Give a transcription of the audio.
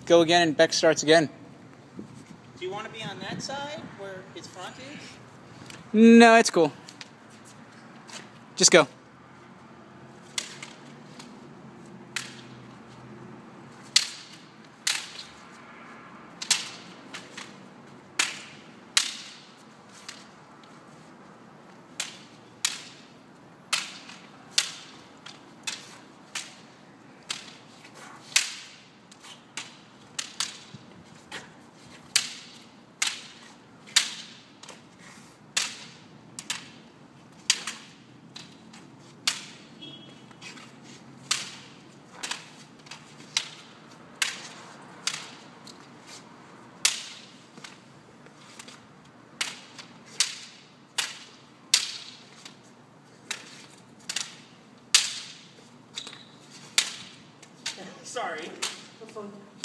go again and Beck starts again. Do you want to be on that side where his front is? No, it's cool. Just go. Sorry.